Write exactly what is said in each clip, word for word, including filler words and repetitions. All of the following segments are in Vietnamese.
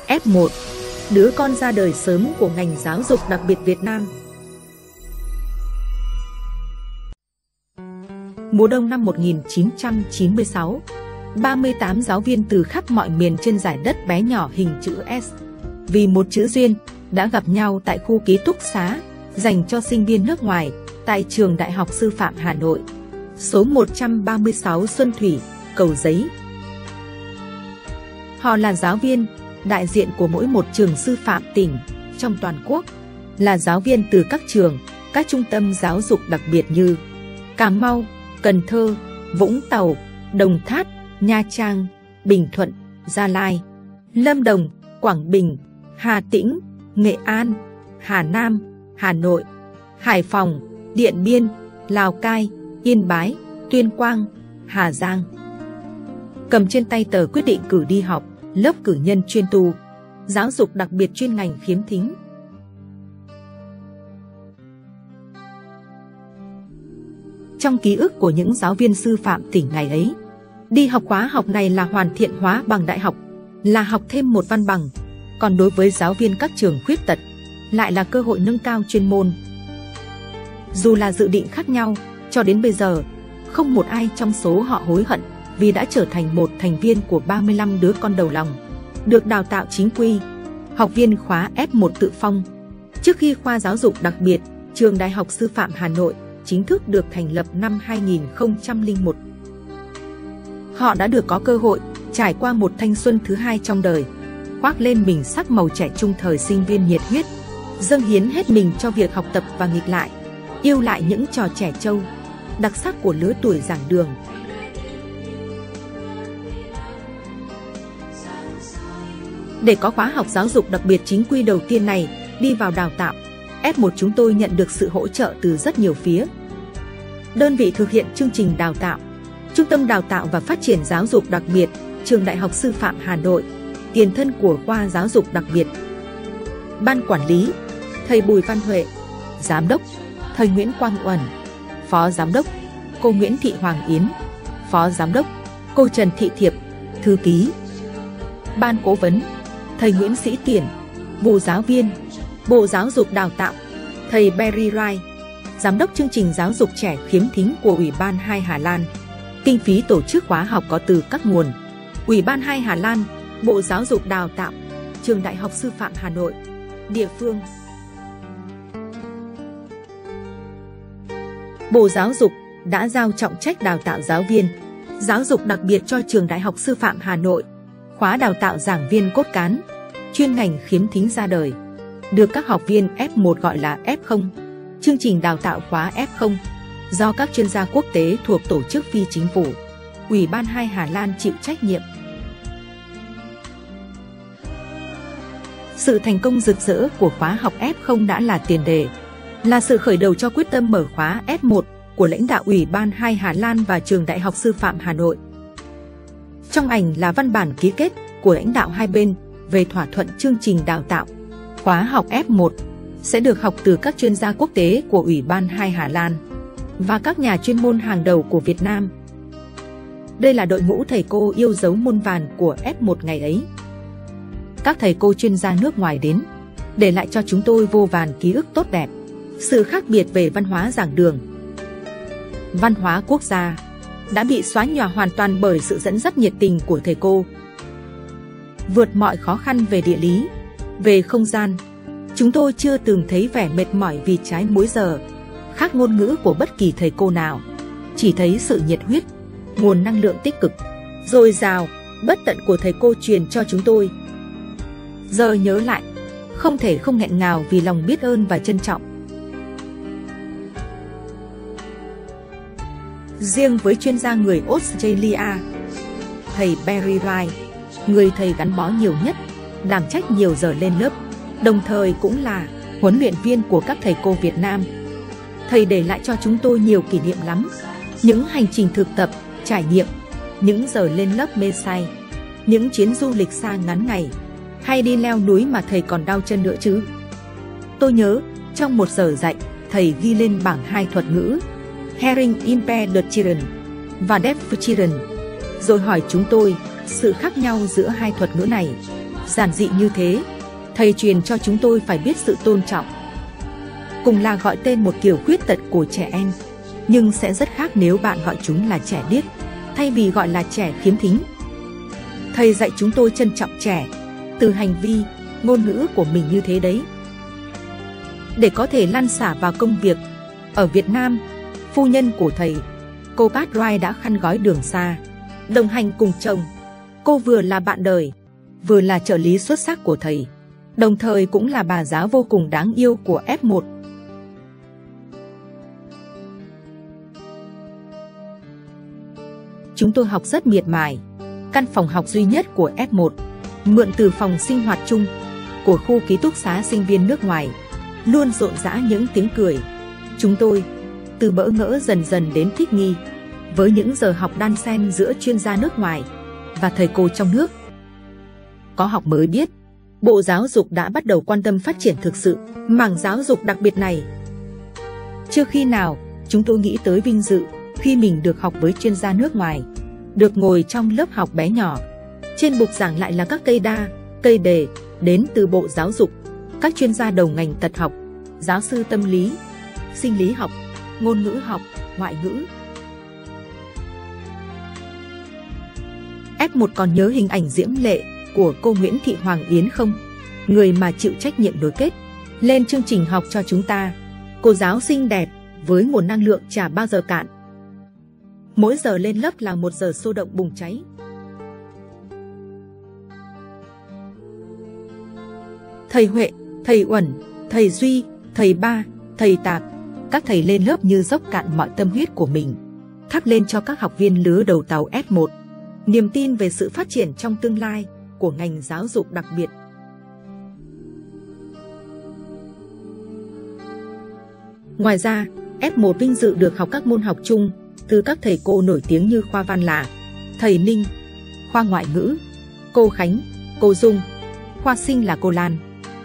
F một, đứa con ra đời sớm của ngành giáo dục đặc biệt Việt Nam. Mùa đông năm một nghìn chín trăm chín mươi sáu, ba mươi tám giáo viên từ khắp mọi miền trên giải đất bé nhỏ hình chữ S, vì một chữ duyên, đã gặp nhau tại khu ký túc xá dành cho sinh viên nước ngoài tại Trường Đại học Sư phạm Hà Nội, số một trăm ba mươi sáu Xuân Thủy, Cầu Giấy. Họ là giáo viên, đại diện của mỗi một trường sư phạm tỉnh trong toàn quốc, là giáo viên từ các trường, các trung tâm giáo dục đặc biệt như Cà Mau, Cần Thơ, Vũng Tàu, Đồng Tháp, Nha Trang, Bình Thuận, Gia Lai, Lâm Đồng, Quảng Bình, Hà Tĩnh, Nghệ An, Hà Nam, Hà Nội, Hải Phòng, Điện Biên, Lào Cai, Yên Bái, Tuyên Quang, Hà Giang. Cầm trên tay tờ quyết định cử đi học lớp cử nhân chuyên tu, giáo dục đặc biệt chuyên ngành khiếm thính. Trong ký ức của những giáo viên sư phạm tỉnh ngày ấy, đi học khóa học này là hoàn thiện hóa bằng đại học, là học thêm một văn bằng, còn đối với giáo viên các trường khuyết tật, lại là cơ hội nâng cao chuyên môn. Dù là dự định khác nhau, cho đến bây giờ, không một ai trong số họ hối hận vì đã trở thành một thành viên của ba mươi lăm đứa con đầu lòng, được đào tạo chính quy, học viên khóa F một tự phong. Trước khi khoa giáo dục đặc biệt, Trường Đại học Sư phạm Hà Nội chính thức được thành lập năm hai nghìn không trăm lẻ một. Họ đã được có cơ hội trải qua một thanh xuân thứ hai trong đời, khoác lên mình sắc màu trẻ trung thời sinh viên nhiệt huyết, dâng hiến hết mình cho việc học tập và nghịch lại, yêu lại những trò trẻ trâu, đặc sắc của lứa tuổi giảng đường. Để có khóa học giáo dục đặc biệt chính quy đầu tiên này đi vào đào tạo, F một chúng tôi nhận được sự hỗ trợ từ rất nhiều phía. Đơn vị thực hiện chương trình đào tạo, Trung tâm Đào tạo và Phát triển Giáo dục đặc biệt, Trường Đại học Sư phạm Hà Nội, tiền thân của khoa giáo dục đặc biệt. Ban quản lý, thầy Bùi Văn Huệ, giám đốc, thầy Nguyễn Quang Uẩn, phó giám đốc, cô Nguyễn Thị Hoàng Yến, phó giám đốc, cô Trần Thị Thiệp, thư ký. Ban cố vấn, thầy Nguyễn Sĩ Tiền, vụ giáo viên, Bộ Giáo dục Đào tạo, thầy Barry Wright, giám đốc chương trình giáo dục trẻ khiếm thính của Ủy ban hai Hà Lan. Kinh phí tổ chức khóa học có từ các nguồn Ủy ban hai Hà Lan, Bộ Giáo dục Đào tạo, Trường Đại học Sư phạm Hà Nội, địa phương. Bộ Giáo dục đã giao trọng trách đào tạo giáo viên giáo dục đặc biệt cho Trường Đại học Sư phạm Hà Nội. Khóa đào tạo giảng viên cốt cán, chuyên ngành khiếm thính ra đời, được các học viên F một gọi là F không. Chương trình đào tạo khóa F không do các chuyên gia quốc tế thuộc tổ chức phi chính phủ, Ủy ban hai Hà Lan chịu trách nhiệm. Sự thành công rực rỡ của khóa học F không đã là tiền đề, là sự khởi đầu cho quyết tâm mở khóa F một của lãnh đạo Ủy ban hai Hà Lan và Trường Đại học Sư phạm Hà Nội. Trong ảnh là văn bản ký kết của lãnh đạo hai bên về thỏa thuận chương trình đào tạo. Khóa học F một sẽ được học từ các chuyên gia quốc tế của Ủy ban hai Hà Lan và các nhà chuyên môn hàng đầu của Việt Nam. Đây là đội ngũ thầy cô yêu dấu muôn vàn của F một ngày ấy. Các thầy cô chuyên gia nước ngoài đến, để lại cho chúng tôi vô vàn ký ức tốt đẹp, sự khác biệt về văn hóa giảng đường. Văn hóa quốc gia đã bị xóa nhòa hoàn toàn bởi sự dẫn dắt nhiệt tình của thầy cô. Vượt mọi khó khăn về địa lý, về không gian, chúng tôi chưa từng thấy vẻ mệt mỏi vì trái múi giờ, khác ngôn ngữ của bất kỳ thầy cô nào. Chỉ thấy sự nhiệt huyết, nguồn năng lượng tích cực, dồi dào, bất tận của thầy cô truyền cho chúng tôi. Giờ nhớ lại, không thể không nghẹn ngào vì lòng biết ơn và trân trọng. Riêng với chuyên gia người Australia, thầy Barry Wright, người thầy gắn bó nhiều nhất, đảm trách nhiều giờ lên lớp, đồng thời cũng là huấn luyện viên của các thầy cô Việt Nam. Thầy để lại cho chúng tôi nhiều kỷ niệm lắm, những hành trình thực tập, trải nghiệm, những giờ lên lớp mê say, những chuyến du lịch xa ngắn ngày, hay đi leo núi mà thầy còn đau chân nữa chứ. Tôi nhớ, trong một giờ dạy, thầy ghi lên bảng hai thuật ngữ, Hearing Impaired Children và Deaf Children, rồi hỏi chúng tôi sự khác nhau giữa hai thuật ngữ này. Giản dị như thế, thầy truyền cho chúng tôi phải biết sự tôn trọng. Cùng là gọi tên một kiểu khuyết tật của trẻ em, nhưng sẽ rất khác nếu bạn gọi chúng là trẻ điếc, thay vì gọi là trẻ khiếm thính. Thầy dạy chúng tôi trân trọng trẻ, từ hành vi, ngôn ngữ của mình như thế đấy. Để có thể lăn xả vào công việc, ở Việt Nam, phu nhân của thầy, cô Pat Wright đã khăn gói đường xa, đồng hành cùng chồng. Cô vừa là bạn đời, vừa là trợ lý xuất sắc của thầy, đồng thời cũng là bà giáo vô cùng đáng yêu của F một. Chúng tôi học rất miệt mài. Căn phòng học duy nhất của F một, mượn từ phòng sinh hoạt chung của khu ký túc xá sinh viên nước ngoài, luôn rộn rã những tiếng cười. Chúng tôi, từ bỡ ngỡ dần dần đến thích nghi, với những giờ học đan xen giữa chuyên gia nước ngoài và thầy cô trong nước. Có học mới biết, Bộ Giáo dục đã bắt đầu quan tâm phát triển thực sự mảng giáo dục đặc biệt này. Chưa khi nào, chúng tôi nghĩ tới vinh dự khi mình được học với chuyên gia nước ngoài, được ngồi trong lớp học bé nhỏ. Trên bục giảng lại là các cây đa, cây đề, đến từ Bộ Giáo dục, các chuyên gia đầu ngành tật học, giáo sư tâm lý, sinh lý học, ngôn ngữ học, ngoại ngữ. F một còn nhớ hình ảnh diễm lệ của cô Nguyễn Thị Hoàng Yến không? Người mà chịu trách nhiệm nối kết lên chương trình học cho chúng ta. Cô giáo xinh đẹp với nguồn năng lượng chả bao giờ cạn. Mỗi giờ lên lớp là một giờ sôi động bùng cháy. Thầy Huệ, thầy Uẩn, thầy Duy, thầy Ba, thầy Tạc, các thầy lên lớp như dốc cạn mọi tâm huyết của mình, thắp lên cho các học viên lứa đầu tàu F một niềm tin về sự phát triển trong tương lai của ngành giáo dục đặc biệt. Ngoài ra, F một vinh dự được học các môn học chung từ các thầy cô nổi tiếng như khoa văn là thầy Ninh, khoa ngoại ngữ, cô Khánh, cô Dung, khoa sinh là cô Lan.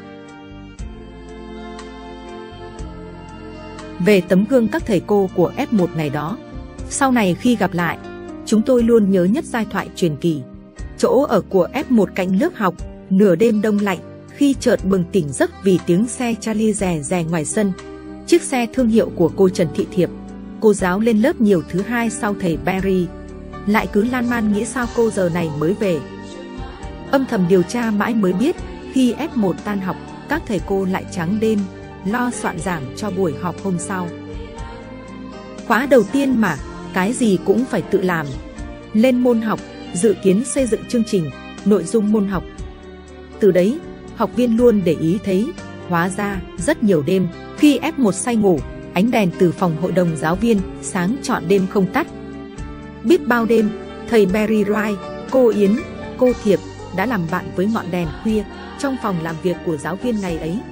Về tấm gương các thầy cô của F một ngày đó, sau này khi gặp lại, chúng tôi luôn nhớ nhất giai thoại truyền kỳ. Chỗ ở của F một cạnh lớp học, nửa đêm đông lạnh, khi chợt bừng tỉnh giấc vì tiếng xe Charlie rè rè ngoài sân. Chiếc xe thương hiệu của cô Trần Thị Thiệp, cô giáo lên lớp nhiều thứ hai sau thầy Barry, lại cứ lan man nghĩ sao cô giờ này mới về. Âm thầm điều tra mãi mới biết, khi F một tan học, các thầy cô lại trắng đêm, lo soạn giảng cho buổi họp hôm sau. Khóa đầu tiên mà, cái gì cũng phải tự làm. Lên môn học, dự kiến xây dựng chương trình, nội dung môn học. Từ đấy, học viên luôn để ý thấy, hóa ra, rất nhiều đêm, khi F một say ngủ, ánh đèn từ phòng hội đồng giáo viên sáng trọn đêm không tắt. Biết bao đêm, thầy Barry Wright, cô Yến, cô Thiệp đã làm bạn với ngọn đèn khuya trong phòng làm việc của giáo viên ngày ấy.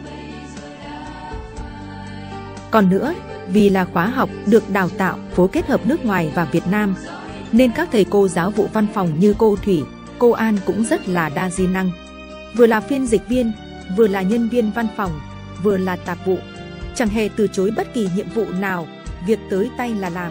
Còn nữa, vì là khóa học được đào tạo phối kết hợp nước ngoài và Việt Nam, nên các thầy cô giáo vụ văn phòng như cô Thủy, cô An cũng rất là đa di năng. Vừa là phiên dịch viên, vừa là nhân viên văn phòng, vừa là tạp vụ. Chẳng hề từ chối bất kỳ nhiệm vụ nào, việc tới tay là làm.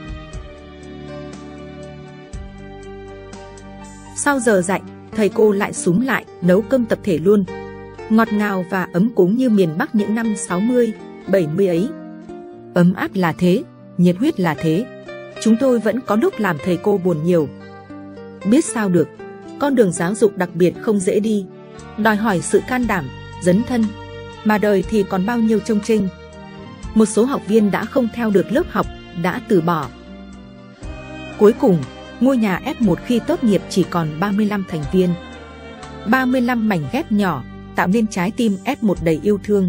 Sau giờ dạy, thầy cô lại xúm lại nấu cơm tập thể luôn. Ngọt ngào và ấm cúng như miền Bắc những năm sáu mươi, bảy mươi ấy. Ấm áp là thế, nhiệt huyết là thế. Chúng tôi vẫn có lúc làm thầy cô buồn nhiều. Biết sao được, con đường giáo dục đặc biệt không dễ đi, đòi hỏi sự can đảm, dấn thân, mà đời thì còn bao nhiêu chông chênh. Một số học viên đã không theo được lớp học, đã từ bỏ. Cuối cùng, ngôi nhà F một khi tốt nghiệp chỉ còn ba mươi lăm thành viên. ba mươi lăm mảnh ghép nhỏ, tạo nên trái tim F một đầy yêu thương.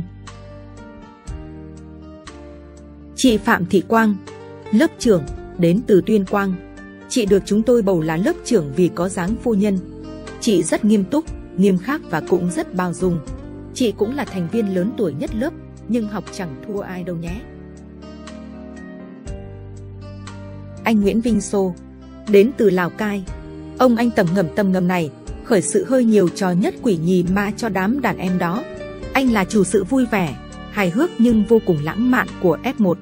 Chị Phạm Thị Quang, lớp trưởng, đến từ Tuyên Quang. Chị được chúng tôi bầu là lớp trưởng vì có dáng phu nhân. Chị rất nghiêm túc, nghiêm khắc và cũng rất bao dung. Chị cũng là thành viên lớn tuổi nhất lớp, nhưng học chẳng thua ai đâu nhé. Anh Nguyễn Vinh Sô, đến từ Lào Cai. Ông anh tầm ngầm tầm ngầm này, khởi sự hơi nhiều trò nhất quỷ nhì ma cho đám đàn em đó. Anh là chủ sự vui vẻ, hài hước nhưng vô cùng lãng mạn của F một.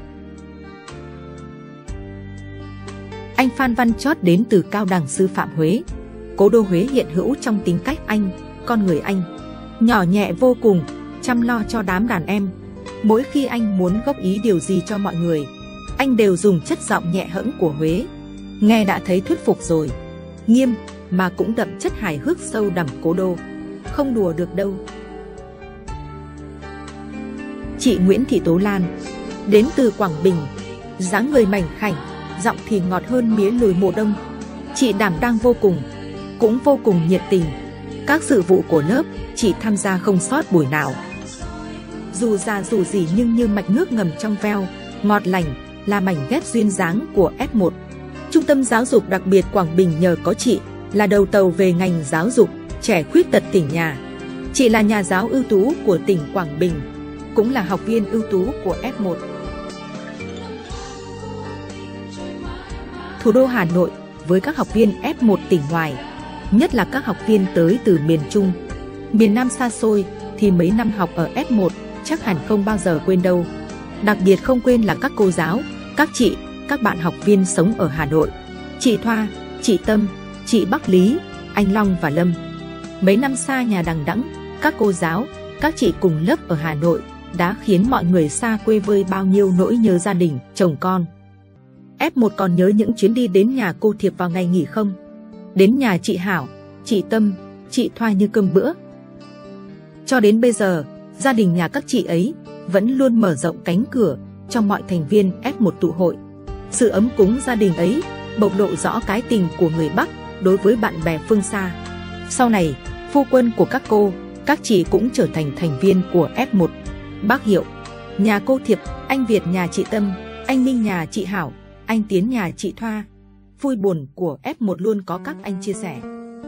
Anh Phan Văn Chót đến từ Cao đẳng Sư phạm Huế. Cố đô Huế hiện hữu trong tính cách anh, Con người anh nhỏ nhẹ vô cùng, chăm lo cho đám đàn em. Mỗi khi anh muốn góp ý điều gì cho mọi người, anh đều dùng chất giọng nhẹ hẫng của Huế. Nghe đã thấy thuyết phục rồi. Nghiêm mà cũng đậm chất hài hước sâu đậm cố đô. Không đùa được đâu. Chị Nguyễn Thị Tố Lan đến từ Quảng Bình, dáng người mảnh khảnh, giọng thì ngọt hơn mía lùi mùa đông. Chị đảm đang vô cùng, cũng vô cùng nhiệt tình. Các sự vụ của lớp, chị tham gia không sót buổi nào. Dù già dù gì nhưng như mạch nước ngầm trong veo, ngọt lành, là mảnh ghép duyên dáng của ép một. Trung tâm Giáo dục Đặc biệt Quảng Bình nhờ có chị, là đầu tàu về ngành giáo dục trẻ khuyết tật tỉnh nhà. Chị là nhà giáo ưu tú của tỉnh Quảng Bình, cũng là học viên ưu tú của ép một. Thủ đô Hà Nội với các học viên ép một tỉnh ngoài, nhất là các học viên tới từ miền Trung, miền Nam xa xôi, thì mấy năm học ở ép một chắc hẳn không bao giờ quên đâu. Đặc biệt không quên là các cô giáo, các chị, các bạn học viên sống ở Hà Nội. Chị Thoa, chị Tâm, chị Bắc Lý, anh Long và Lâm. Mấy năm xa nhà đằng đẵng, các cô giáo, các chị cùng lớp ở Hà Nội đã khiến mọi người xa quê vơi bao nhiêu nỗi nhớ gia đình, chồng con. ép một còn nhớ những chuyến đi đến nhà cô Thiệp vào ngày nghỉ không? Đến nhà chị Hảo, chị Tâm, chị Thoa như cơm bữa. Cho đến bây giờ, gia đình nhà các chị ấy vẫn luôn mở rộng cánh cửa cho mọi thành viên ép một tụ hội. Sự ấm cúng gia đình ấy bộc lộ rõ cái tình của người Bắc đối với bạn bè phương xa. Sau này, phu quân của các cô, các chị cũng trở thành thành viên của ép một. Bác Hiệu, nhà cô Thiệp, anh Việt nhà chị Tâm, anh Minh nhà chị Hảo, anh Tiến nhà chị Thoa. Vui buồn của ép một luôn có các anh chia sẻ.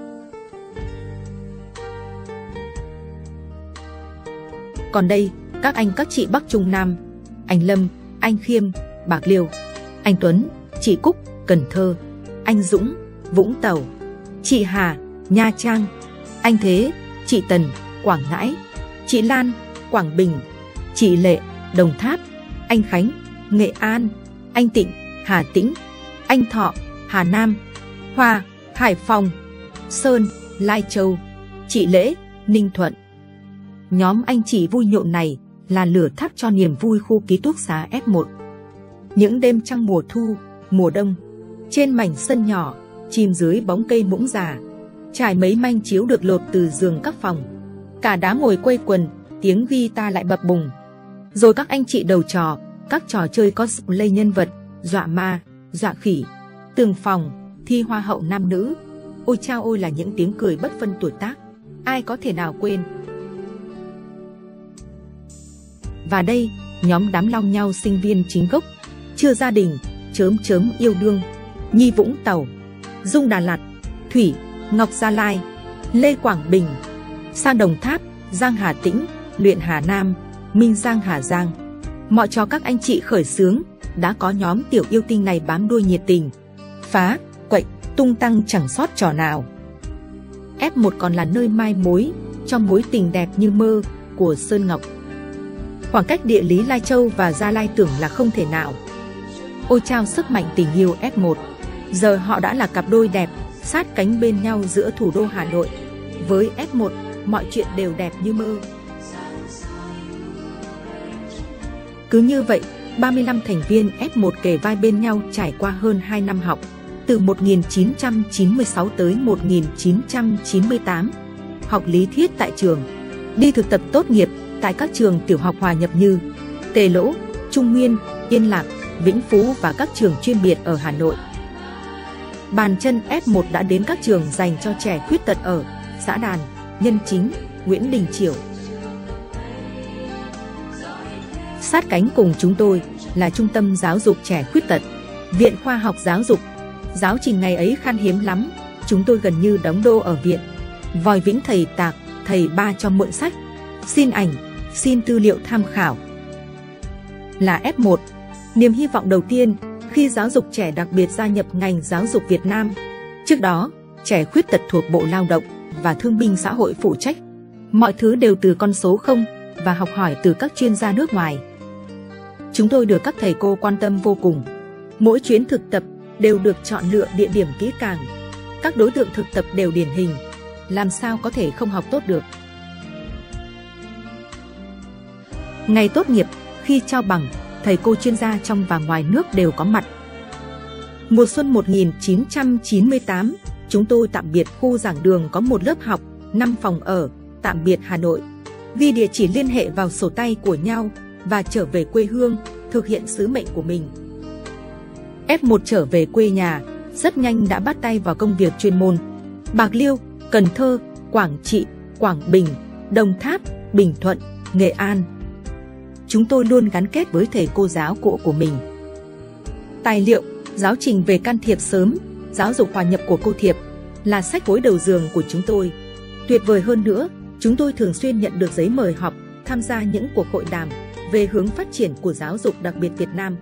Còn đây, các anh các chị Bắc Trung Nam, anh Lâm, anh Khiêm, Bạc Liêu, anh Tuấn, chị Cúc, Cần Thơ, anh Dũng, Vũng Tàu, chị Hà, Nha Trang, anh Thế, chị Tần, Quảng Ngãi, chị Lan, Quảng Bình, chị Lệ, Đồng Tháp, anh Khánh, Nghệ An, anh Tịnh, Hà Tĩnh, anh Thọ, Hà Nam, Hòa, Hải Phòng, Sơn, Lai Châu, chị Lễ, Ninh Thuận. Nhóm anh chị vui nhộn này là lửa thắp cho niềm vui khu ký túc xá ép một. Những đêm trăng mùa thu, mùa đông, trên mảnh sân nhỏ, chìm dưới bóng cây muỗng già, trải mấy manh chiếu được lột từ giường các phòng. Cả đám ngồi quây quần, tiếng guitar lại bập bùng. Rồi các anh chị đầu trò, các trò chơi cosplay nhân vật, dọa ma, dọa khỉ, tường phòng, thi hoa hậu nam nữ. Ôi chao ôi là những tiếng cười bất phân tuổi tác, ai có thể nào quên. Và đây, nhóm đám long nhau sinh viên chính gốc, chưa gia đình, chớm chớm yêu đương, Nhi Vũng Tàu, Dung Đà Lạt, Thủy, Ngọc Gia Lai, Lê Quảng Bình, Sang Đồng Tháp, Giang Hà Tĩnh, Luyện Hà Nam, Minh Giang Hà Giang. Mọi trò các anh chị khởi xướng, đã có nhóm tiểu yêu tinh này bám đuôi nhiệt tình, phá, quậy, tung tăng chẳng sót trò nào. ép một còn là nơi mai mối cho mối tình đẹp như mơ của Sơn Ngọc. Khoảng cách địa lý Lai Châu và Gia Lai tưởng là không thể nào. Ôi chao sức mạnh tình yêu ép một, giờ họ đã là cặp đôi đẹp, sát cánh bên nhau giữa thủ đô Hà Nội. Với ép một, mọi chuyện đều đẹp như mơ. Cứ như vậy, ba mươi lăm thành viên ép một kề vai bên nhau trải qua hơn hai năm học, từ một nghìn chín trăm chín mươi sáu tới một nghìn chín trăm chín mươi tám, học lý thuyết tại trường, đi thực tập tốt nghiệp tại các trường tiểu học hòa nhập như Tề Lỗ, Trung Nguyên, Yên Lạc, Vĩnh Phú và các trường chuyên biệt ở Hà Nội. Bàn chân ép một đã đến các trường dành cho trẻ khuyết tật ở Xã Đàn, Nhân Chính, Nguyễn Đình Chiểu. Sát cánh cùng chúng tôi là Trung tâm Giáo dục Trẻ Khuyết tật, Viện Khoa học Giáo dục. Giáo trình ngày ấy khan hiếm lắm, chúng tôi gần như đóng đô ở viện. Vòi vĩnh thầy tạc, thầy ba cho mượn sách, xin ảnh, xin tư liệu tham khảo. Là ép một, niềm hy vọng đầu tiên khi giáo dục trẻ đặc biệt gia nhập ngành giáo dục Việt Nam. Trước đó, trẻ khuyết tật thuộc Bộ Lao động và Thương binh Xã hội phụ trách. Mọi thứ đều từ con số không và học hỏi từ các chuyên gia nước ngoài. Chúng tôi được các thầy cô quan tâm vô cùng. Mỗi chuyến thực tập đều được chọn lựa địa điểm kỹ càng. Các đối tượng thực tập đều điển hình. làm sao có thể không học tốt được. Ngày tốt nghiệp, khi trao bằng, thầy cô chuyên gia trong và ngoài nước đều có mặt. Mùa xuân một nghìn chín trăm chín mươi tám, chúng tôi tạm biệt khu giảng đường có một lớp học, năm phòng ở, tạm biệt Hà Nội. Ghi địa chỉ liên hệ vào sổ tay của nhau và trở về quê hương, thực hiện sứ mệnh của mình. ép một trở về quê nhà, rất nhanh đã bắt tay vào công việc chuyên môn. Bạc Liêu, Cần Thơ, Quảng Trị, Quảng Bình, Đồng Tháp, Bình Thuận, Nghệ An. Chúng tôi luôn gắn kết với thầy cô giáo cũ của mình. Tài liệu, giáo trình về can thiệp sớm, giáo dục hòa nhập của cô Thiệp là sách gối đầu giường của chúng tôi. Tuyệt vời hơn nữa, chúng tôi thường xuyên nhận được giấy mời họp, tham gia những cuộc hội đàm về hướng phát triển của giáo dục đặc biệt Việt Nam.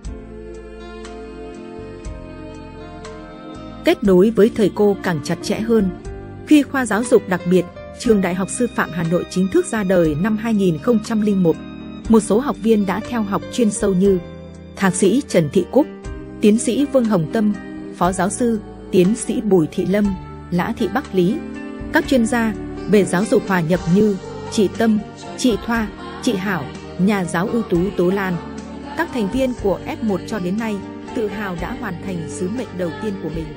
Kết nối với thầy cô càng chặt chẽ hơn. Khi khoa giáo dục đặc biệt, Trường Đại học Sư phạm Hà Nội chính thức ra đời năm hai nghìn không trăm lẻ một, một số học viên đã theo học chuyên sâu như Thạc sĩ Trần Thị Cúc, Tiến sĩ Vương Hồng Tâm, Phó giáo sư, Tiến sĩ Bùi Thị Lâm, Lã Thị Bắc Lý. Các chuyên gia về giáo dục hòa nhập như chị Tâm, chị Thoa, chị Hảo, nhà giáo ưu tú Tố Lan. Các thành viên của ép một cho đến nay tự hào đã hoàn thành sứ mệnh đầu tiên của mình.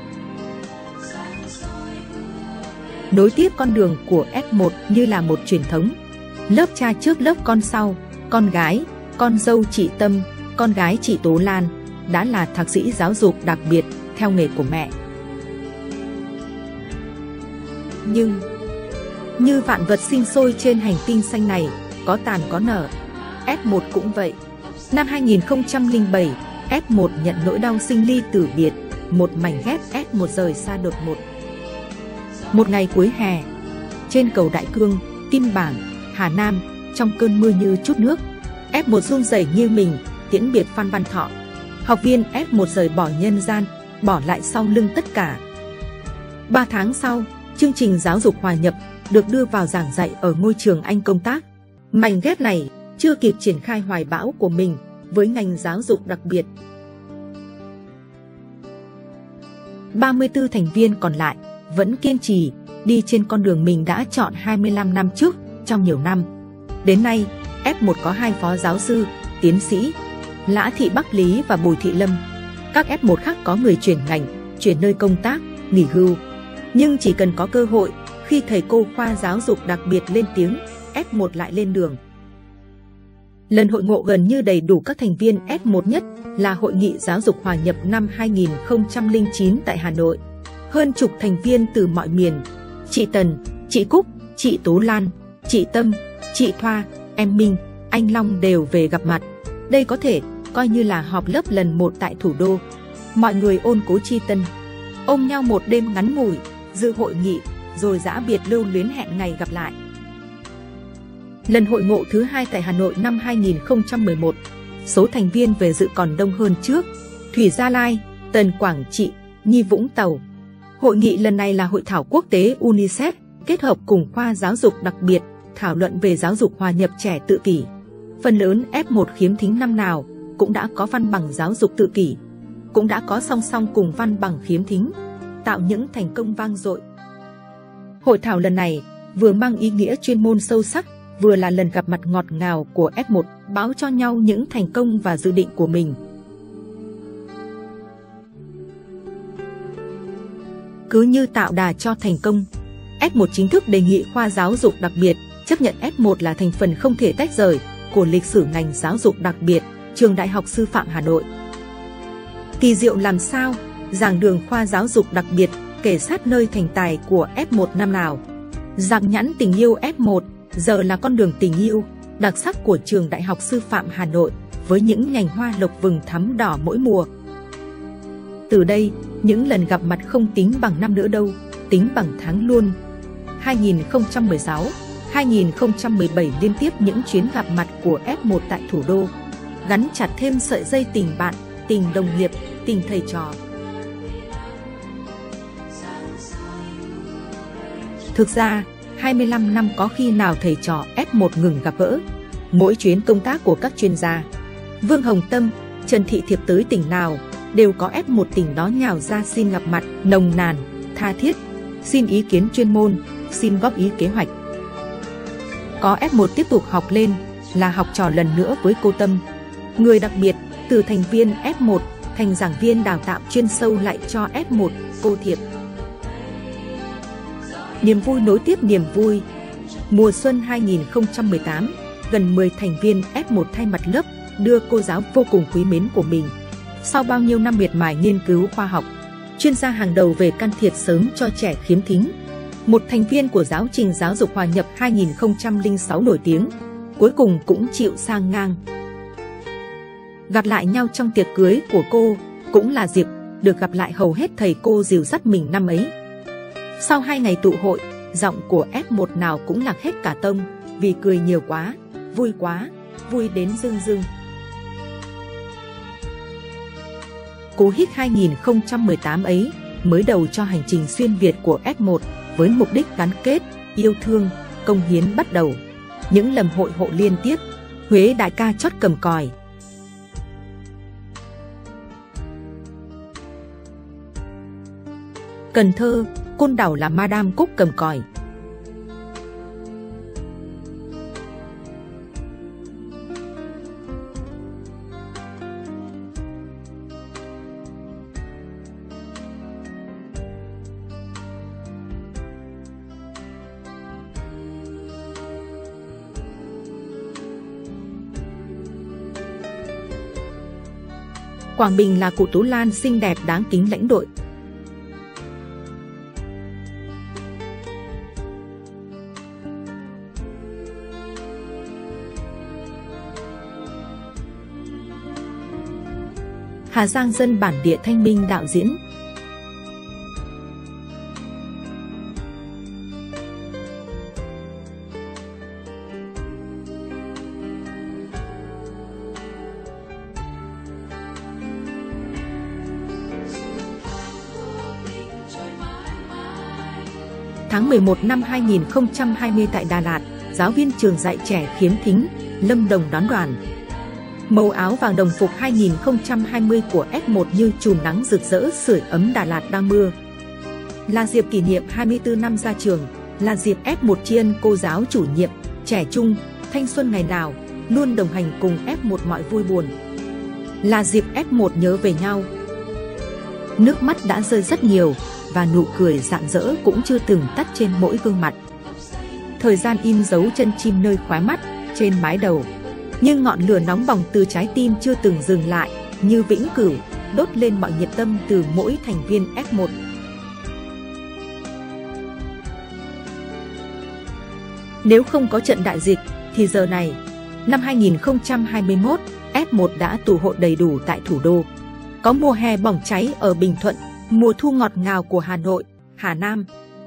Nối tiếp con đường của ép một như là một truyền thống. Lớp cha trước lớp con sau, con gái, con dâu chị Tâm, con gái chị Tố Lan đã là thạc sĩ giáo dục đặc biệt theo nghề của mẹ. Nhưng, như vạn vật sinh sôi trên hành tinh xanh này, có tàn có nở, ép một cũng vậy. Năm hai nghìn không trăm lẻ bảy, ép một nhận nỗi đau sinh ly tử biệt, một mảnh ghép ép một rời xa đột ngột. Một ngày cuối hè, trên cầu Đại Cương, Kim Bảng, Hà Nam, trong cơn mưa như chút nước, ép một run rẩy như mình, tiễn biệt Phan Văn Thọ. Học viên ép một rời bỏ nhân gian, bỏ lại sau lưng tất cả. Ba tháng sau, chương trình giáo dục hòa nhập được đưa vào giảng dạy ở ngôi trường anh công tác. Mảnh ghép này chưa kịp triển khai hoài bão của mình với ngành giáo dục đặc biệt. ba mươi tư thành viên còn lại vẫn kiên trì đi trên con đường mình đã chọn hai mươi lăm năm trước. Trong nhiều năm đến nay, ép một có hai phó giáo sư, tiến sĩ Lã Thị Bắc Lý và Bùi Thị Lâm. Các ép một khác có người chuyển ngành, chuyển nơi công tác, nghỉ hưu. Nhưng chỉ cần có cơ hội, khi thầy cô khoa giáo dục đặc biệt lên tiếng, ép một lại lên đường. Lần hội ngộ gần như đầy đủ các thành viên ép một nhất là Hội nghị Giáo dục Hòa nhập năm hai nghìn không trăm lẻ chín tại Hà Nội. Hơn chục thành viên từ mọi miền, chị Tần, chị Cúc, chị Tố Lan, chị Tâm, chị Thoa, em Minh, anh Long đều về gặp mặt. Đây có thể coi như là họp lớp lần một tại thủ đô. Mọi người ôn cố chi tân, ôm nhau một đêm ngắn ngủi, dự hội nghị, rồi giã biệt lưu luyến hẹn ngày gặp lại. Lần hội ngộ thứ hai tại Hà Nội năm hai nghìn không trăm mười một, số thành viên về dự còn đông hơn trước. Thủy Gia Lai, Tần Quảng Trị, Nhi Vũng Tàu. Hội nghị lần này là hội thảo quốc tế UNICEF kết hợp cùng khoa giáo dục đặc biệt thảo luận về giáo dục hòa nhập trẻ tự kỷ. Phần lớn ép một khiếm thính năm nào cũng đã có văn bằng giáo dục tự kỷ, cũng đã có song song cùng văn bằng khiếm thính, tạo những thành công vang dội. Hội thảo lần này vừa mang ý nghĩa chuyên môn sâu sắc, vừa là lần gặp mặt ngọt ngào của ép một, báo cho nhau những thành công và dự định của mình. Cứ như tạo đà cho thành công, ép một chính thức đề nghị khoa giáo dục đặc biệt chấp nhận ép một là thành phần không thể tách rời của lịch sử ngành giáo dục đặc biệt, Trường Đại học Sư phạm Hà Nội. Kỳ diệu làm sao, giảng đường khoa giáo dục đặc biệt kể sát nơi thành tài của ép một năm nào. Dạng nhãn tình yêu ép một giờ là con đường tình yêu đặc sắc của Trường Đại học Sư phạm Hà Nội với những nhành hoa lộc vừng thắm đỏ mỗi mùa. Từ đây, những lần gặp mặt không tính bằng năm nữa đâu, tính bằng tháng luôn. hai nghìn không trăm mười sáu, hai nghìn không trăm mười bảy liên tiếp những chuyến gặp mặt của ép một tại thủ đô, gắn chặt thêm sợi dây tình bạn, tình đồng nghiệp, tình thầy trò. Thực ra, hai mươi lăm năm có khi nào thầy trò ép một ngừng gặp gỡ. Mỗi chuyến công tác của các chuyên gia, Vương Hồng Tâm, Trần Thị Thiệp tới tỉnh nào, đều có ép một tỉnh đó nhào ra xin gặp mặt, nồng nàn, tha thiết, xin ý kiến chuyên môn, xin góp ý kế hoạch. Có ép một tiếp tục học lên, là học trò lần nữa với cô Tâm. Người đặc biệt, từ thành viên ép một thành giảng viên đào tạo chuyên sâu lại cho ép một, cô Thiệp. Niềm vui nối tiếp niềm vui. Mùa xuân hai nghìn không trăm mười tám, gần mười thành viên ép một thay mặt lớp đưa cô giáo vô cùng quý mến của mình. Sau bao nhiêu năm miệt mài nghiên cứu khoa học, chuyên gia hàng đầu về can thiệp sớm cho trẻ khiếm thính, một thành viên của giáo trình giáo dục hòa nhập hai nghìn không trăm lẻ sáu nổi tiếng, cuối cùng cũng chịu sang ngang. Gặp lại nhau trong tiệc cưới của cô, cũng là dịp được gặp lại hầu hết thầy cô dìu dắt mình năm ấy. Sau hai ngày tụ hội, giọng của ép một nào cũng lạc hết cả tông, vì cười nhiều quá, vui quá, vui đến rưng rưng. Cú hích hai nghìn không trăm mười tám ấy mới đầu cho hành trình xuyên Việt của ép một với mục đích gắn kết, yêu thương, công hiến bắt đầu. Những lầm hội hộ liên tiếp, Huế đại ca chót cầm còi. Cần Thơ, Côn Đảo là Madam Cúc cầm còi. Quảng Bình là cụ Tú Lan xinh đẹp đáng kính lãnh đội. Hà Giang dân bản địa Thanh Minh đạo diễn. Tháng mười một năm hai nghìn không trăm hai mươi tại Đà Lạt, giáo viên trường dạy trẻ khiếm thính, Lâm Đồng đón đoàn. Màu áo vàng đồng phục hai nghìn không trăm hai mươi của ép một như chùm nắng rực rỡ sưởi ấm Đà Lạt đang mưa. Là dịp kỷ niệm hai mươi tư năm ra trường, là dịp ép một tri ân cô giáo chủ nhiệm, trẻ trung, thanh xuân ngày nào, luôn đồng hành cùng ép một mọi vui buồn. Là dịp ép một nhớ về nhau. Nước mắt đã rơi rất nhiều, và nụ cười rạng rỡ cũng chưa từng tắt trên mỗi gương mặt. Thời gian in dấu chân chim nơi khóe mắt, trên mái đầu. Nhưng ngọn lửa nóng bỏng từ trái tim chưa từng dừng lại, như vĩnh cửu, đốt lên mọi nhiệt tâm từ mỗi thành viên ép một. Nếu không có trận đại dịch, thì giờ này, năm hai nghìn không trăm hai mươi mốt, ép một đã tụ hội đầy đủ tại thủ đô. Có mùa hè bỏng cháy ở Bình Thuận, mùa thu ngọt ngào của Hà Nội, Hà Nam.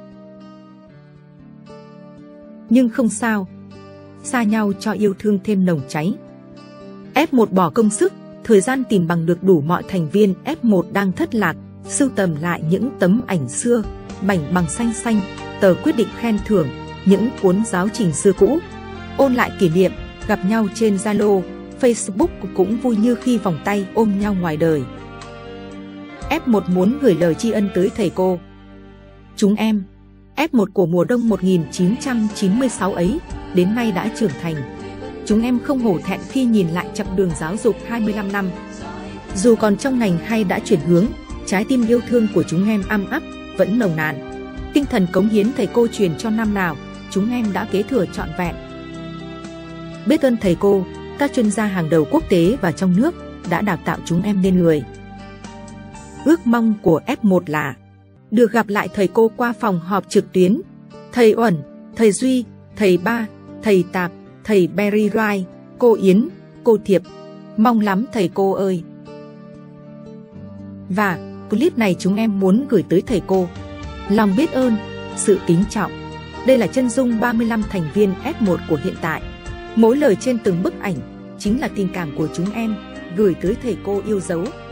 Nhưng không sao, xa nhau cho yêu thương thêm nồng cháy. ép một bỏ công sức, thời gian tìm bằng được đủ mọi thành viên ép một đang thất lạc, sưu tầm lại những tấm ảnh xưa, mảnh bằng xanh xanh, tờ quyết định khen thưởng, những cuốn giáo trình xưa cũ. Ôn lại kỷ niệm, gặp nhau trên Zalo, Facebook cũng vui như khi vòng tay ôm nhau ngoài đời. ép một muốn gửi lời tri ân tới thầy cô. Chúng em, ép một của mùa đông một nghìn chín trăm chín mươi sáu ấy, đến nay đã trưởng thành. Chúng em không hổ thẹn khi nhìn lại chặng đường giáo dục hai mươi lăm năm. Dù còn trong ngành hay đã chuyển hướng, trái tim yêu thương của chúng em âm ấp, vẫn nồng nàn. Tinh thần cống hiến thầy cô truyền cho năm nào, chúng em đã kế thừa trọn vẹn. Biết ơn thầy cô, các chuyên gia hàng đầu quốc tế và trong nước đã đào tạo chúng em nên người. Ước mong của ép một là được gặp lại thầy cô qua phòng họp trực tuyến. Thầy Uẩn, thầy Duy, thầy Ba, thầy Tạp, thầy Berry Rai, cô Yến, cô Thiệp. Mong lắm thầy cô ơi. Và clip này chúng em muốn gửi tới thầy cô lòng biết ơn, sự kính trọng. Đây là chân dung ba mươi lăm thành viên ép một của hiện tại. Mỗi lời trên từng bức ảnh chính là tình cảm của chúng em gửi tới thầy cô yêu dấu.